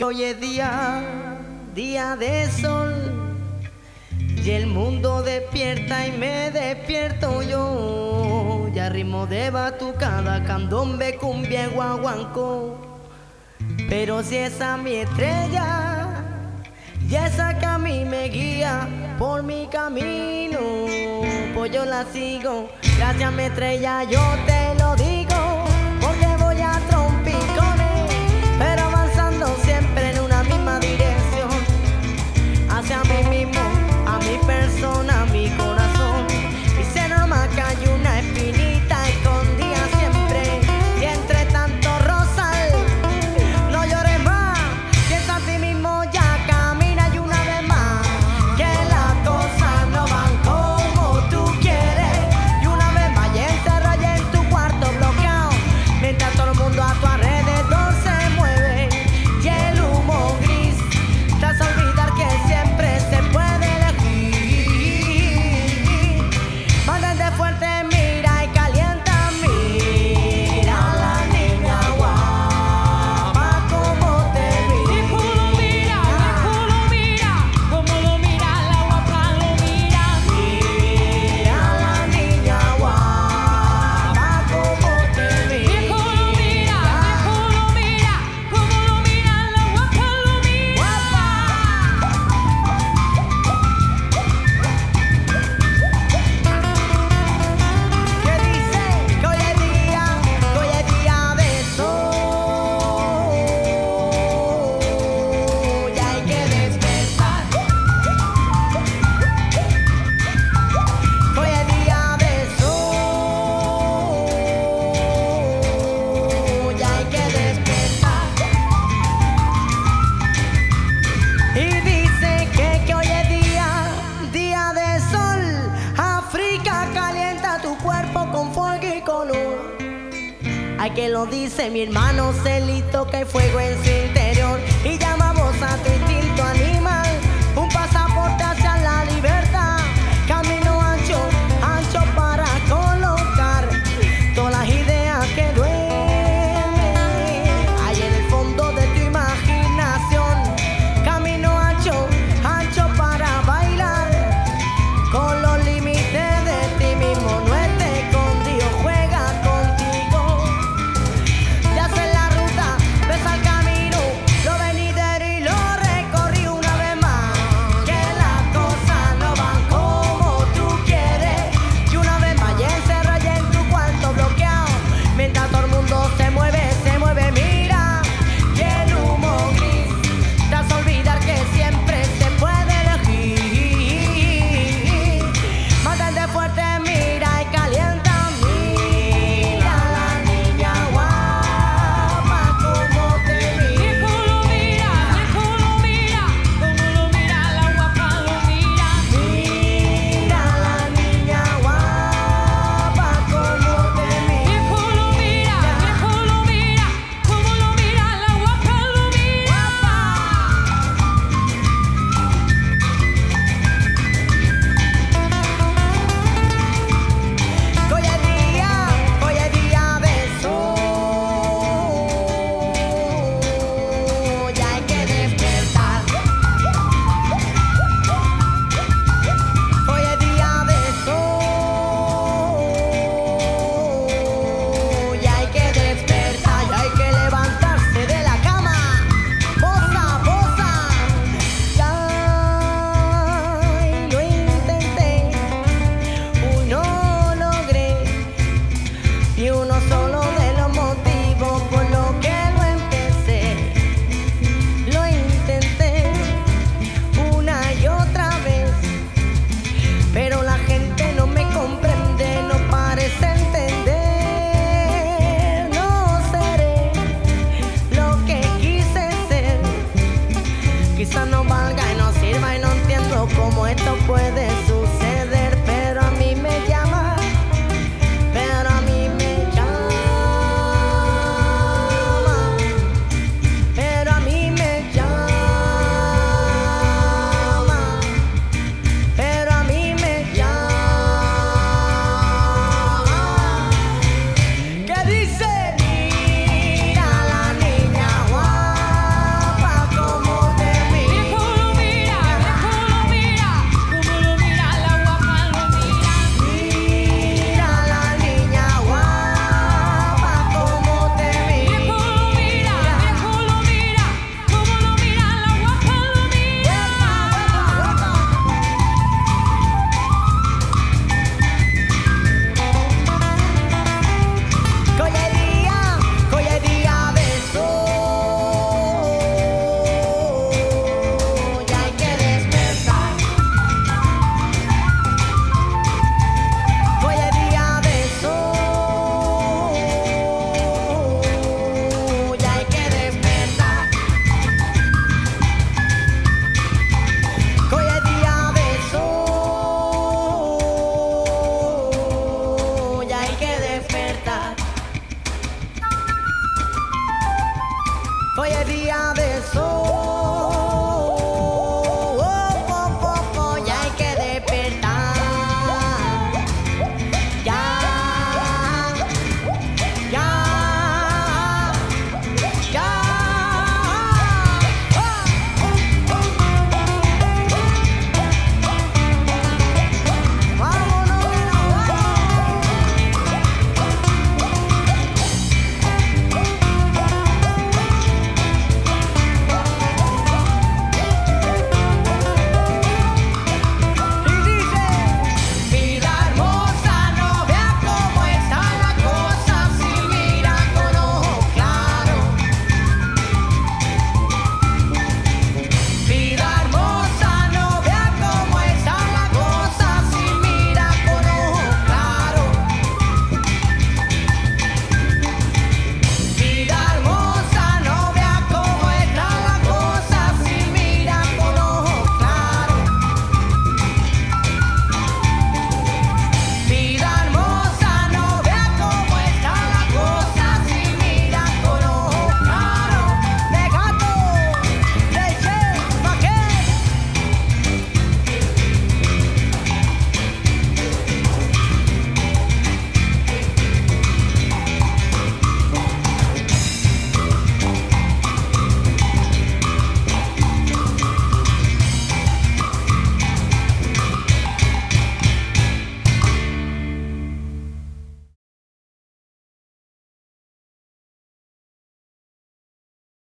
Que hoy es día, día de sol, y el mundo despierta y me despierto yo. Ya ritmo de batucada, candombe, cumbia, guaguancó. Pero si esa es mi estrella, y esa que a mí me guía por mi camino, pues yo la sigo. Gracias a mi estrella yo te lo digo, porque voy a trompicones, pero avanzando siempre en una misma dirección, hacia mí mismo, a mi persona, a mi corazón. Y se normal que hay una espinita escondida siempre, y entre tanto rosal, no llores más, piensa a ti mismo, ya camina y una vez más, que las cosas no van como tú quieres, y una vez más ya encerrado ya en tu cuarto bloqueado, mientras todo el mundo a tu alrededor se mueve, y el humo gris te hace olvidar que siempre se puede elegir. Mantente fuerte, mira y calienta, mira a la niña guapa como te mira. Viejo lo mira, como lo mira, la guapa lo mira. Mira a la niña guapa como te mira. Viejo lo mira, como lo mira, la guapa lo mira. ¿Qué dice? Que hoy es día de sol, y hay que despertar. Hoy es día de sol, y hay que despertar. Y dice que hoy es día de sol. África calienta tu cuerpo con fuego y color. Ay, que lo dice mi hermano Celito, que hay fuego en su interior. Y llamamos a tu instinto animal, un pasaporte hacia la libertad. Camino ancho, ancho para colocar todas las ideas que duelen hay en el fondo de tu imaginación. Camino ancho, ancho para bailar con los límites de ti mismo. No estés escondido, juega contigo. Ya sé la ruta, ves al camino, lo venidero y lo recorrí una vez más. Que las cosas no van como tú quieres, y una vez más ya encerrado ya en tu cuarto bloqueado, mientras todo el mundo se mueve, mira, y el humo gris te hace olvidar que siempre se puede elegir. Mantente fuerte, mira y calienta, mira a la niña guapa como te mira. Viejo lo mira, como lo mira, la guapa lo mira. Mira a la niña guapa como te mira. Viejo lo mira, como lo mira, la guapa lo mira. Hoy es día de sol, ya hay que despertar. Hoy es día de sol, ya hay que despertar, ya hay que levantarse de la cama. Bosa, bosa, ya lo intenté, no logré, y uno solo